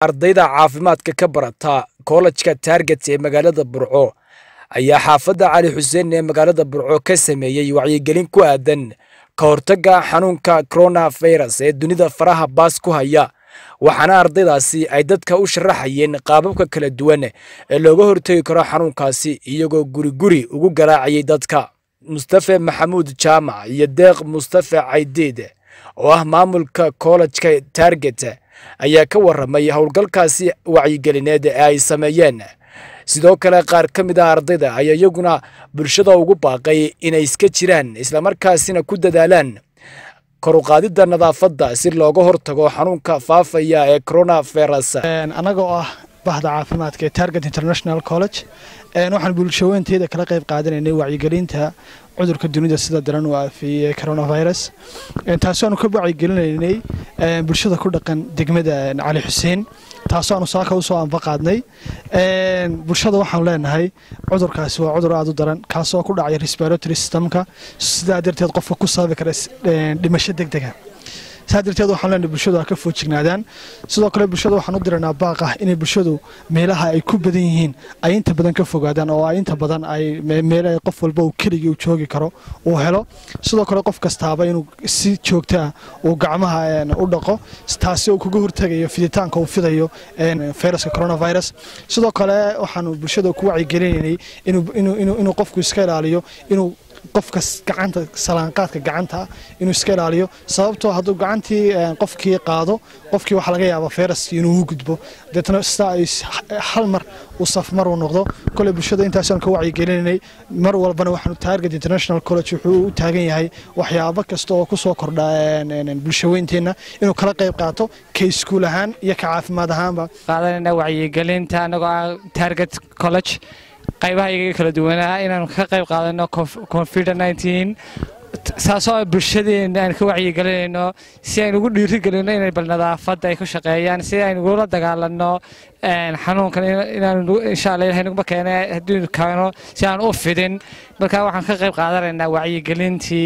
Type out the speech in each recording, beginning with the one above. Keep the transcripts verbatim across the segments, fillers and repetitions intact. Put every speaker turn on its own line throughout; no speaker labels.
ardayda caafimaadka ka barata kollejka Target ee magaalada Burco ayaa xaafadda Cali Xuseen ee magaalada Burco ka sameeyay wacyigelin ku aadan ka hortagga xanuunka coronavirus ee dunida faraha baas ku haya waxaana ardaydaasi ay dadka u sharaxayeen qaababka kala duwan ee looga hortagi karo xanuunkaasi iyagoo guri guri ugu garaacayay dadka. Mustafa Maxamuud Jaamac iyo Deeq Mustafa Caydiid oo ah maamulka kollejka Target ayaa ka waramay howlgalkaasi wacyigelineed ee ay sameeyeen. sidoo kale qaar ka mid ah ardayda ayaa iyaguna bulshada ugu baaqay inay iska jiraan isla markaasina ku dadaalaan kor u qaadida nadaafadda si looga hortago xanuunka faafaya ee coronavirus.
anaga oo ah bahda caafimaadka ee Target International College waxaan bulshadeena kala qayb qaadanaynay wacyigelinta cudurka dunida sida daran oo aafiyay coronavirus taasoo aanu ka wacyigelinaynay bulshada ku dhaqan degmada Cali Xuseen taasoo aanu saaka u soo anfaqaadnay bulshada waxaan leenahay cudurkaasi waa cudur aad u daran kaasoo ku dhacay respiratory systemka sida darteed qofka ku sababi kara dhimasho degdeg ah sadarteed waxaan leenahay bulshada ka foojignaadaan sidoo kale bulshada waxaan u diranaa baaq ah in bulshadu meelaha ay ku badan yihiin ay inta badan ka fogaadaan oo ay inta badan ay meelaha qof walba uu kaliya u joogi karo oo helo sidoo kale qof kastaaba inuu si joogto ah uu gacmaha u dhaqo taasi oo kuga hortagayo fiditaanka uu fidayo viruska coronavirus sidoo kale waxaan bulshada ku wacyigelinaynay inuu inuu inuu qofku iska ilaaliyo inuu qofka gacanta salaanqaadka gacanta inuu iska ilaaliyo sababtoo hadduu gacantii qofkii qaado qofkii waxa laga yaabaa virus inuu u gudbo dadna hal mar uu safmar u noqdo kale bulshada intaas aan ka wacyigelinay mar walbana waxaan Target International College wuxuu u taagan yahay waxyaabo kasta oo ku soo kordha bulshadeena inuu kala qayb qaato ka iskuul ahaan iyo ka caafimaad ahaanba
qaadanayna wacyigelinta anaga Target College qaybaha iyaga kala duwanaa inaan ka qayb qaadano covid nineteen saasoo bulshadeena aan ka wacyigelinayno si ay ugu dhiirigelino inay bal nadaafadda ay ku shaqeeyaan si ay ugu la dagaalano xanuunkan inaan insha Allah Ilaahay nagu keenay hadii kaano si aan u fidin marka waxaan ka qayb qaadanaynaa wacyigelintii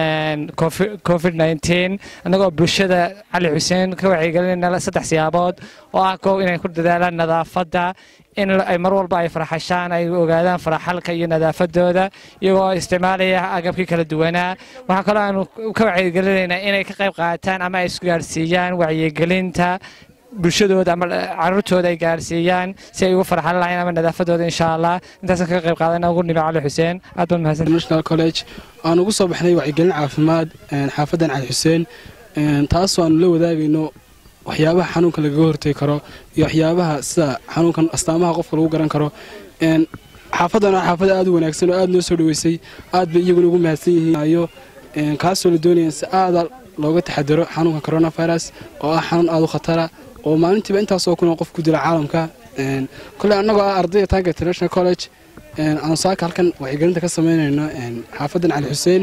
covid nineteen anagoo bulshada Cali Xuseen ka wacyigelinayna saddex siyaabood oo ah koow inay ku dadaalaan nadaafadda in ay mar walba ay farxashaan ay ogaadaan farxalka iyo nadaafadooda iyagoo isticmaalaya agabkii kala duwanaa waxa kale aan ka wacyigelinaynaa inay ka qayb qaataan ama ay isku gaarsiiyaan wacyigelinta bulshadooda ama carruurtooda ay gaarsiiyaan si ay ugu farxan lahayn ama nadaafadooda insha Allah intaas ka qayb qaadanaa ugu nimo Cali Xuseen aad baan mahadsan
National College aan ugu soo baxnay wacyigelin caafimaad xaafadan Cali Xuseen taasoo aan la wadaagayno waxyaabaha xanuunka laga hortagi karo iyo waxyaabaha sida xanuunkan astaamaha qofka lagu garan karo een xaafadana xaafad aad u wanaagsan oo aad noo soo dhaweysay aad bay iyagu ugu mahadsan yihiin ayo een kaasoo la doonayay si aad looga taxadaro xanuunka coronavirus oo ah xanuun aad u khatar ah oo maalintiiba intaas oo kun qof ku dila caalamka een kulli anagoo ah ardayda Target International College een aan saaka halkan wacyigelinta ka sameynayno een xaafadan Cali Xuseen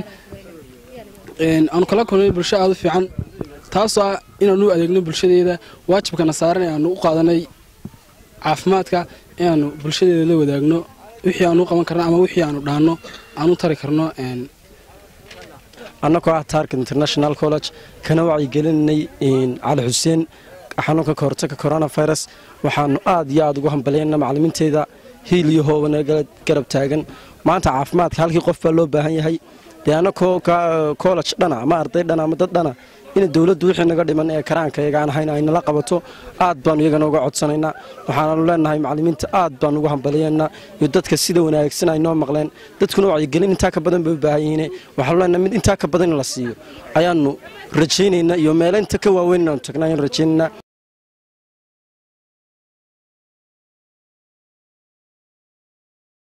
een aan kala kulmay bulsho aad u fiican taasoo inaanu adeegno bulshadeeda waajibkana saaran aanu u qaadanay caafimaadka inaanu bulshadeeda la wadaagno wixii aanu qaban karno ama wixii aanu dhaano aanu tari karno een
annagoo ah Target International College kana wacyigelinay in Cali Xuseen xanuunka ka hortagga coronavirus waxaanu aad iyo aad ugu hambalyeynaa macallimiinteeda hiil iyo hooban garab taagan maanta caafimaadka halkii qof baa loo baahan yahay deegaanka college dhana ama arday dhana ama dad dhana in dawladdu wixii naga dhiman ee karaanka iyagaan ahayn ay nala qabato aad baan iyagana uga codsanaynaa waxaanu leenahay macallimiinta aad baan ugu hambalyeynaa iyo dadka sida wanaagsan ay noo maqleen dadkuna wacyigelin inta ka badan bay u baahan yihiin waxaanu leenahay mid inta ka badan la siiyo ayaanu rajaynaynaa iyo meelaynta ka waaweyn inaan tagnaa in rajaynaa